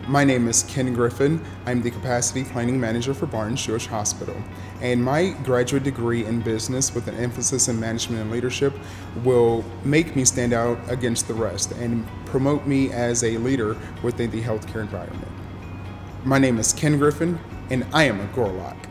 My name is Ken Griffin. I'm the Capacity Planning Manager for Barnes-Jewish Hospital. And my graduate degree in business with an emphasis in management and leadership will make me stand out against the rest and promote me as a leader within the healthcare environment. My name is Ken Griffin, and I am a Gorlock.